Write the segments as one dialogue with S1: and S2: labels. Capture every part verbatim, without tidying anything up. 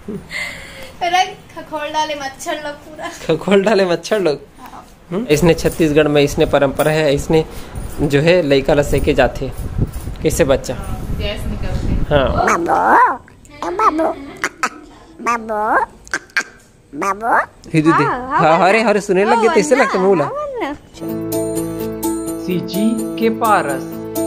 S1: खखोल डाले मच्छर लोग पूरा
S2: खखोल डाले मच्छर लोग। इसने छत्तीसगढ़ में इसने परंपरा है, इसने जो है लइका ला सेके जाते कैसे बच्चा
S1: गैस निकलते।
S2: हाँ
S3: बाबू बाबू बाबू बाबू
S2: हिदू दे हाँ हरे हरे सुने लग गए ऐसे लगता मुला। सीजी के पारस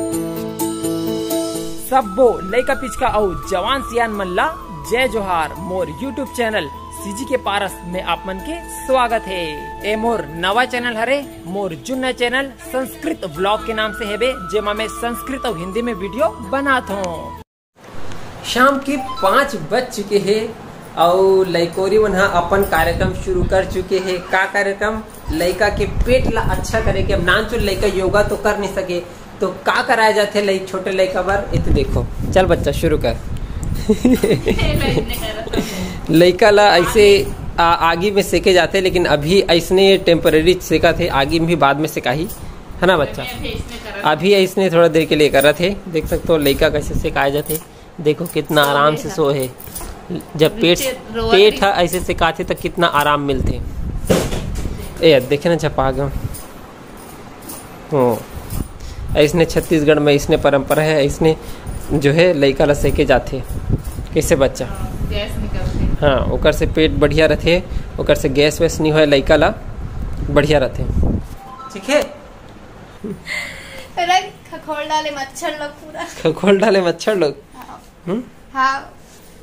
S2: सबो लइका पिचका और जवान सियान मल्ला जय जोहार मोर यूट्यूब चैनल सीजी के पारस में आप मन के स्वागत है। ए मोर नवा चैनल हरे, मोर जुन्ना चैनल संस्कृत ब्लॉग के नाम से हेबे, जेमा मैं संस्कृत और हिंदी में वीडियो बनाता हूँ। शाम के पाँच बज चुके हैं और लइकोरी मन अपन कार्यक्रम शुरू कर चुके हैं। का कार्यक्रम लइका के पेट ला अच्छा करे के। अब नानचो लइका योगा तो कर नहीं सके तो का कराया जाते लइक छोटे लइका बर इत देखो। चल बच्चा शुरू कर। लइका ला ऐसे आ, आगी में सेके जाते, लेकिन अभी ऐसने टेम्परेरी सेका थे, आगी में भी बाद में सेकाही है ना बच्चा। अभी ऐसने थोड़ा देर के लिए कर रहे थे। देख सकते हो लइका कैसे सेकाए जाते। देखो कितना आराम से सो है। जब पेट पेट है ऐसे सिखाते तो कितना आराम मिलते। ए देखे ना छपा गया हो। इसने छत्तीसगढ़ में इसने परंपरा है, इसने जो है लइका ला सेके जाते कैसे बच्चा
S1: गैस निकलते।
S2: हाँ ओकर से पेट बढ़िया रहते, ओकर से गैस वैस नहीं हो, लइका ला बढ़िया रहते। ठीक है
S1: खखोल डाले मच्छर लोग पूरा
S2: खखोल डाले मच्छर लोग। हम्म
S1: हाँ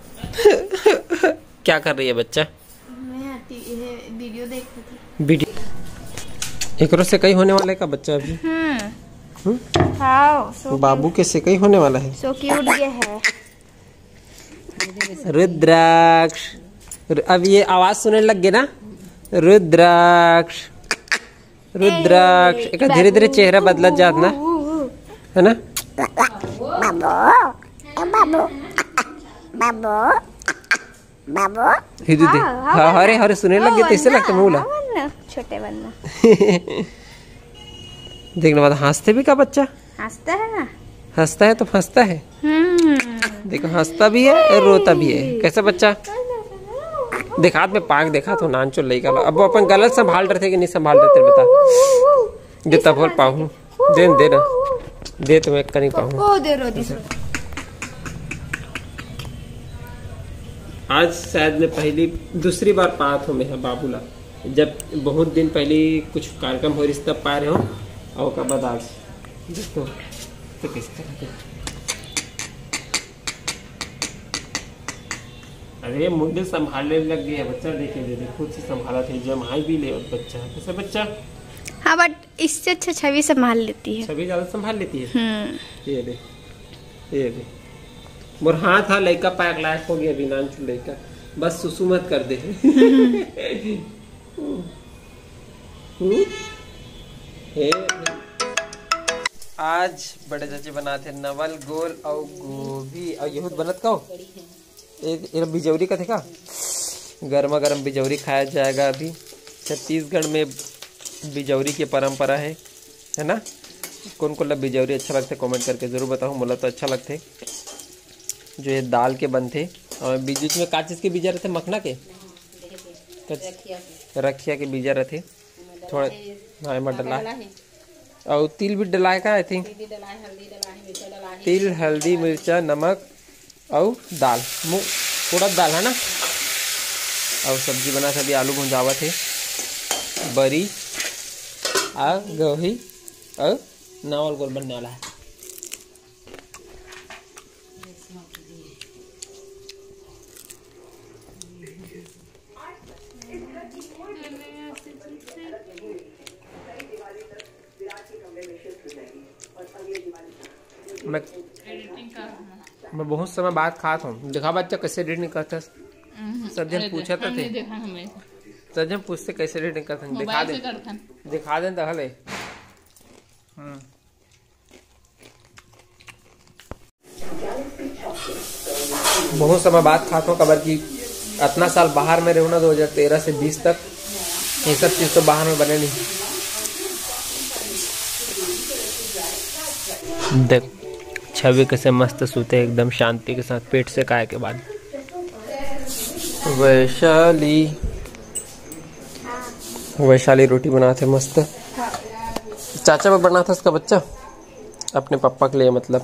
S2: क्या कर रही है बच्चा?
S1: मैं वीडियो देख रही थी।
S2: वीडियो एकरो से कई होने वाला है का बच्चा अभी?
S1: हम्म हाँ सो
S2: बाबू के से कई होने वाला है।
S1: सो क्यूट ये है
S2: रुद्राक्ष। अब ये आवाज सुनने लग गए ना, रुद्राक्ष रुद्राक्ष। एक धीरे धीरे चेहरा बदलत जात ना है ना।
S3: बाबू बाबू बाबू
S2: हिदू दे हाँ हरे हरे सुने लग गए ऐसे लगता मुला
S1: छोटे बनना।
S2: देखने बाद हंसते भी का बच्चा
S1: हंसता है ना,
S2: हंसता है तो फंसता है। देखो हंसता भी है और रोता भी है। कैसा बच्चा देखात में पाक देखा तो नानचो लइका ला। अब वो अपन गलत संभाल रहे थे कि नहीं संभाल रहे थे बता। जो तब पाऊँ दे दे ना दे तो मैं कर पाऊँ। आज शायद मैं पहली दूसरी बार पात हूँ मैं बाबूला। जब बहुत दिन पहले कुछ कार्यक्रम हो रही तब पा रहे हो और का बाद आज देखो तो कैसे करते। अरे मुंडे संभालने लग गया बच्चा। देखे दे खुद से संभाला थे जमाई भी ले बच्चा। कैसे बच्चा?
S1: हाँ बट इससे अच्छा छवि संभाल लेती है।
S2: छवि ज्यादा संभाल लेती है। ये दे ये दे मोर हाथ हा लइका पैक लायक हो गया। बिना लइका बस सुसु मत कर दे। आज बड़े चाचे बनाते नवल गोल और गोभी और यहूद बनत का एक बिजौरी का थे का। गर्मा गर्म बिजौरी खाया जाएगा। अभी छत्तीसगढ़ में बिजौरी की परंपरा है है ना। कौन कौन बिजौरी अच्छा लगता है कमेंट करके जरूर बताओ। मुझे तो अच्छा लगते जो ये दाल के बनते और बीच बीच में का चीज के बीजा रहते। मखना के रखिया के बीजा रहते थोड़ा हाँ डला और तिल भी डलाए का। आई थिंक तिल हल्दी मिर्चा नमक और दाल उड़द दाल है ना। और सब्जी बना था अभी आलू भुंजावत है बरी आ गोभी और नावल गोल बनने वाला है। मैं मैं बहुत समय बाद खाता हूँ। देखा बच्चा कैसे एडिटिंग करता। सज्जन पूछा था थे सज्जन पूछते कैसे एडिटिंग करते। दिखा दे दिखा दे तो हले। बहुत समय बाद खाता हूँ कबर की इतना साल बाहर में रहूँ ना दो हजार तेरह से बीस तक ये सब चीज तो बाहर में बने नहीं। देख छवि कैसे मस्त सूते एकदम शांति के साथ पेट से खाए के बाद।
S4: वैशाली वैशाली रोटी बनाते मस्त। चाचा पर बना था उसका बच्चा अपने पापा के लिए, मतलब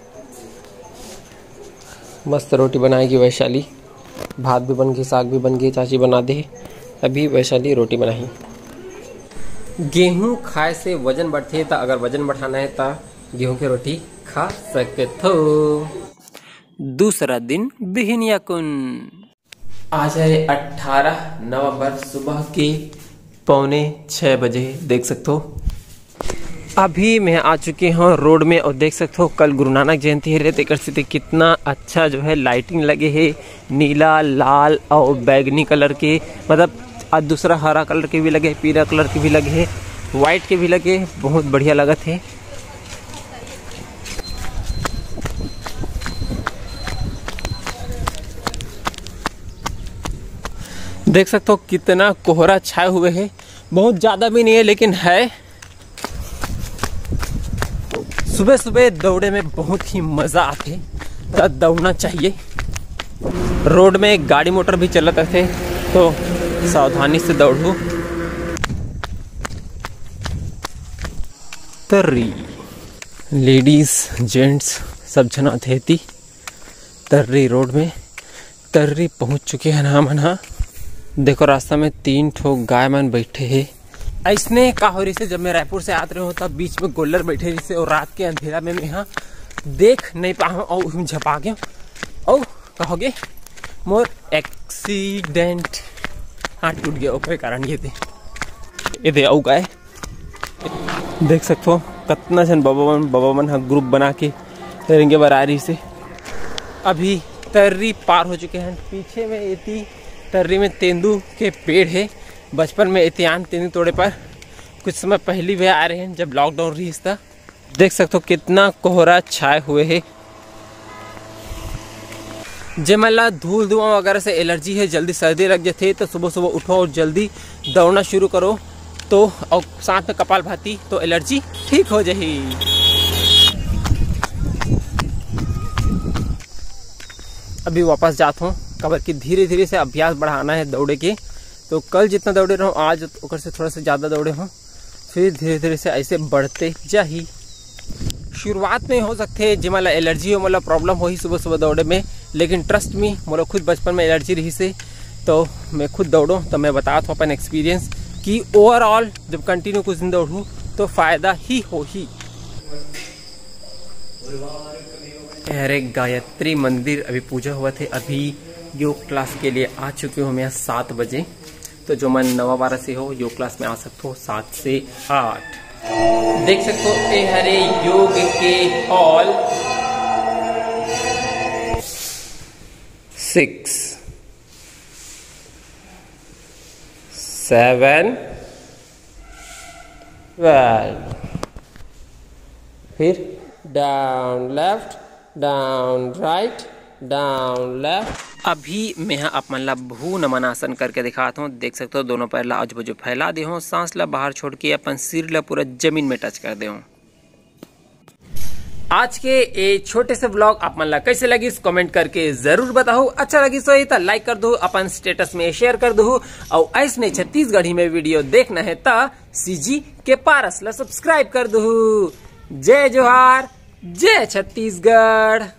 S4: मस्त रोटी बनाएगी वैशाली। भात भी बन गई, साग भी बन गई, चाची बना दे। अभी वैशाली रोटी बनाई। गेहूं खाए से वजन बढ़ते था, अगर वजन बढ़ाना है तो गेहूं की रोटी खा सकते हो। दूसरा दिन बिहनिया कुन। आज है अठारह नवंबर, सुबह के पौने छः बजे देख सकते हो। अभी मैं आ चुके हूँ रोड में और देख सकते हो कल गुरु नानक जयंती है। तेकर से कितना अच्छा जो है लाइटिंग लगे है, नीला लाल और बैगनी कलर के, मतलब आज दूसरा हरा कलर के भी लगे, पीला कलर के भी लगे है, वाइट के भी लगे, बहुत बढ़िया लगत है। देख सकते हो कितना कोहरा छाए हुए है, बहुत ज्यादा भी नहीं है लेकिन है। सुबह सुबह दौड़े में बहुत ही मजा आते, तो दौड़ना चाहिए। रोड में गाड़ी मोटर भी चलते थे तो सावधानी से दौड़ो। तर्री लेडीज जेंट्स सब जना थे थी तर्री रोड में। तर्री पहुंच चुके हैं ना मना। देखो रास्ता में तीन ठो गाय मन बैठे हैं। ऐसने का हो रही से जब मैं रायपुर से आते रहो तब बीच में गोल्लर बैठे रही से और रात के अंधेरा में मैं यहाँ देख नहीं पाऊँ और झपा गया और कहोगे मोर एक्सीडेंट, हाथ टूट गया उसके कारण ये थे। ये दे औ गाय देख सकते हो कितना जन बाबा मन बाबा मन हाँ ग्रुप बना के रेंगे बरारी से। अभी तर्री पार हो चुके हैं। पीछे में इतनी तर्री में तेंदू के पेड़ है। बचपन में इतिहान तेंदू तोड़े पर कुछ समय पहले भी आ रहे हैं जब लॉकडाउन रही था। देख सकते हो कितना कोहरा छाए हुए है। जमला धूल धुआं वगैरह से एलर्जी है, जल्दी सर्दी लग जाती है तो सुबह सुबह उठो और जल्दी दौड़ना शुरू करो तो, और साथ में कपाल भाती तो एलर्जी ठीक हो जाएगी। अभी वापस जाता हूँ कबर की धीरे धीरे से अभ्यास बढ़ाना है दौड़े के। तो कल जितना दौड़े रहो आज ओकर से थोड़ा सा ज़्यादा दौड़े हूँ, फिर धीरे धीरे से ऐसे बढ़ते जाही। शुरुआत में हो सकते है जी मला एलर्जी हो, मतलब प्रॉब्लम हो ही सुबह सुबह दौड़े में, लेकिन ट्रस्ट मी मोला खुद बचपन में एलर्जी रही से तो मैं खुद दौड़ूँ तो मैं बता था अपन एक्सपीरियंस कि ओवरऑल जब कंटिन्यू कुछ दिन दौड़ूँ तो फ़ायदा ही हो ही। अरे गायत्री मंदिर अभी पूजा हुआ थे। अभी योग क्लास के लिए आ चुके हो मैं सात बजे। तो जो मन नवा बारह से हो योग क्लास में आ सकते हो सात से आठ। देख सकते हो ए हरे योग के हॉल सिक्स सेवन ट्वेल्व, फिर down left down right down left. अभी मैं यहाँ अपन ला भू नमन आसन करके दिखाता हूँ। देख सकते हो दोनों पैर ला आजू बाजू फैला दे हो, सांस ला बाहर छोड़ के अपन सिर ला पूरा जमीन में टच कर दे हो। आज के ये छोटे से ब्लॉग अपन ला कैसे लगी कमेंट करके जरूर बताओ। अच्छा लगी सो तो लाइक कर दो, अपन स्टेटस में शेयर कर दो और ऐसने छत्तीसगढ़ी में वीडियो देखना है तो सीजी के पारस ला सब्सक्राइब कर दो। जय जोहार, जय छत्तीसगढ़।